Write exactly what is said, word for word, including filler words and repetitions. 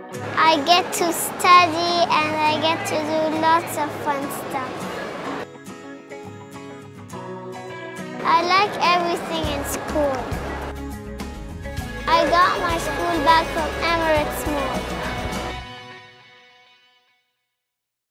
I get to study and I get to do lots of fun stuff. I like everything in school. I got my school bag from Emirates Mall.